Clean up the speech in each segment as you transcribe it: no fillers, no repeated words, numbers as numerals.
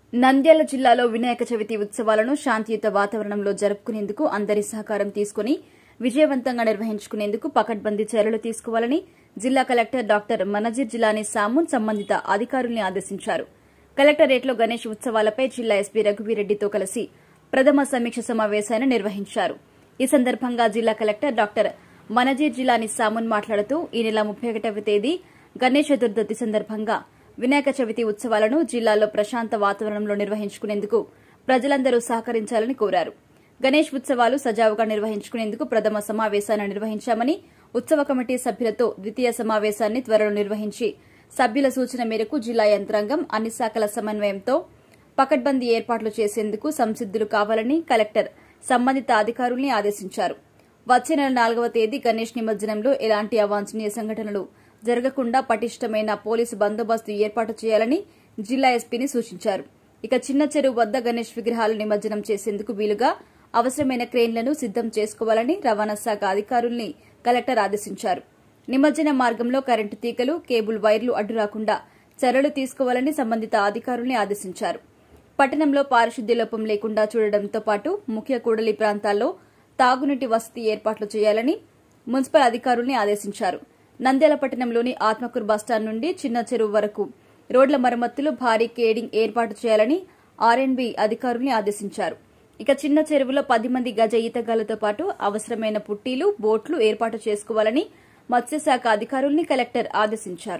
నంద్యాల జిల్లాలో వినాయక చవితి ఉత్సవాలను శాంతియుత వాతావరణంలో జరుపుకునేందుకు అందరి సహకారం తీసుకుని విజయవంతంగా నిర్వహించుకునేందుకు పకడ్బందీ చర్యలు తీసుకోవాలని జిల్లా కలెక్టర్ డాక్టర్ మనజీర్ జిలానీ సామున్ సంబంధిత అధికారుల్ని ఆదేశించారు. కలెక్టరేట్లో గణేష్ ఉత్సవాలపై జిల్లా ఎస్పీ రఘువీరెడ్డితో కలిసి ప్రథమ సమీక్ష సమావేశాన్ని నిర్వహించారు. ఈ సందర్భంగా జిల్లా కలెక్టర్ డాక్టర్ మనజీర్ జిలానీ సామున్ మాట్లాడుతూ ఈ నెల 31వ తేదీ గణేష్ చతుర్థి సందర్భంగా వినాయక చవితి ఉత్సవాలను జిల్లాలో ప్రశాంత వాతావరణంలో నిర్వహించుకునేందుకు ప్రజలందరూ సహకరించాలని కోరారు. గణేష్ ఉత్సవాలు సజావుగా నిర్వహించుకునేందుకు ప్రథమ సమావేశాన్ని నిర్వహించామని, ఉత్సవ కమిటీ సభ్యులతో ద్వితీయ సమావేశాన్ని త్వరలో నిర్వహించి సభ్యుల సూచన మేరకు జిల్లా యంత్రాంగం అన్ని శాఖల సమన్వయంతో పకడ్బందీ ఏర్పాట్లు చేసేందుకు సంసిద్దులు కావాలని కలెక్టర్ సంబంధిత అధికారుల్ని ఆదేశించారు. వచ్చే నెల 4వ తేదీ గణేష్ నిమజ్జనంలో ఎలాంటి అవాంఛనీయ సంఘటనలు జరగకుండా పటిష్టమైన పోలీసు బందోబస్తు ఏర్పాటు చేయాలని జిల్లా ఎస్పీని సూచించారు. ఇక చిన్న చెరువు వద్ద గణేష్ విగ్రహాలు నిమజ్జనం చేసేందుకు వీలుగా అవసరమైన క్రేన్లను సిద్దం చేసుకోవాలని రవాణా శాఖ అధికారుల్ని కలెక్టర్ ఆదేశించారు. నిమజ్జన మార్గంలో కరెంటు తీగలు, కేబుల్ వైర్లు అడ్డు రాకుండా చర్యలు తీసుకోవాలని సంబంధిత అధికారుల్ని ఆదేశించారు. పట్టణంలో పారిశుద్ధ్య లోపం లేకుండా చూడడంతో పాటు ముఖ్య కూడలి ప్రాంతాల్లో తాగునీటి వసతి ఏర్పాట్లు చేయాలని మున్సిపల్ అధికారుల్ని ఆదేశించారు. నంద్యాల పట్టణంలోని ఆత్మకూరు బస్టాండ్ నుండి చిన్న చెరువు వరకు రోడ్ల మరమ్మతులు, భారీ కేడింగ్ ఏర్పాటు చేయాలని ఆర్ఎండ్బీ అధికారుల్ని ఆదేశించారు. ఇక చిన్న చెరువులో 10 మంది గజ ఈతగాళ్లతో పాటు అవసరమైన పుట్టీలు, బోట్లు ఏర్పాటు చేసుకోవాలని మత్స్యశాఖ అధికారుల్ని కలెక్టర్ ఆదేశించారు.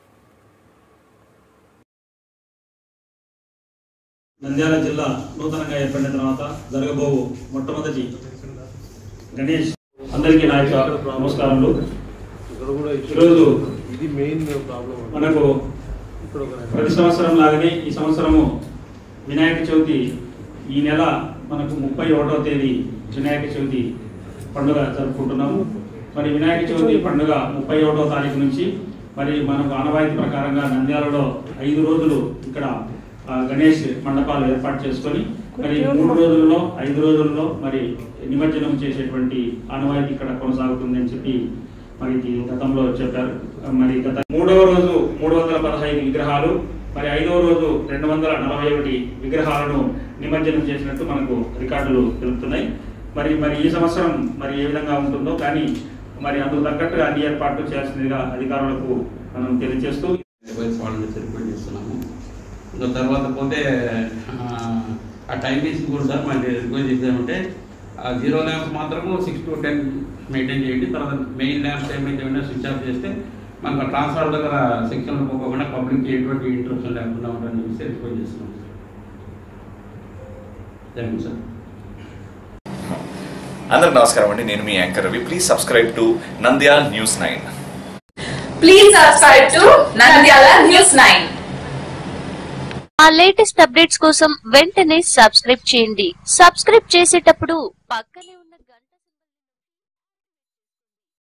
నంద్యాల జిల్లా నూతనంగా ఏర్పడిన తర్వాత జరగబోవు మొట్టమొదటి గణేష్ అందరికీ నా యొక్క నమస్కారాలు. ఈరోజు మనకు ప్రతి సంవత్సరం లాగానే ఈ సంవత్సరము వినాయక చవితి ఈ నెల మనకు 31వ తేదీ వినాయక చవితి పండుగ జరుపుకుంటున్నాము. మరి వినాయక చవితి పండుగ 31వ తారీఖు నుంచి మరి మనకు ఆనవాయితీ ప్రకారంగా నంద్యాలలో 5 రోజులు ఇక్కడ గణేష్ మండపాలు ఏర్పాటు చేసుకొని మరి 5 రోజుల్లో మరి నిమజ్జనం చేసేటువంటి ఆనవాయితీ ఇక్కడ కొనసాగుతుంది అని చెప్పి మరి గతంలో చెప్పారు. మరి గత 3వ రోజు 315 విగ్రహాలు, మరి 5వ రోజు 241 విగ్రహాలను నిమజ్జనం చేసినట్టు మనకు రికార్డులు తెలుపుతున్నాయి. మరి ఈ సంవత్సరం మరి ఏ విధంగా ఉంటుందో కానీ మరి అందుకు తగ్గట్టుగా అన్ని ఏర్పాట్లు చేయాల్సిందిగా అధికారులకు మనం తెలియజేస్తూ ఇంకా తర్వాత పోతే ఆ టైమింగ్స్ కూడా సార్ మనకి రిక్వెస్ట్ చేసామంటే ఆ 0 ల్యాంప్స్ మాత్రము 6 to 10 మెయింటైన్ చేయండి. తర్వాత మెయిన్ ల్యాంప్స్ ఏమైతే ఉన్నా స్విచ్ ఆఫ్ చేస్తే మనకు ట్రాన్స్ఫర్ దగ్గర సెక్షన్లో పోకుండా పబ్లిక్కి ఎటువంటి ఇంట్రప్షన్ లేకుండా ఉంటుందని చెప్పేసి రిక్వెస్ట్ చేస్తున్నాం. Thank you sir. అందరికి నమస్కారం అండి, నేను మీ anchor Ravi. Please subscribe to Nandyala news 9. Please subscribe to Nandyala news 9. ఆ లేటెస్ట్ అప్డేట్స్ కోసం వెంటనే సబ్స్క్రైబ్ చేయండి. సబ్స్క్రైబ్ చేసేటప్పుడు పక్కనే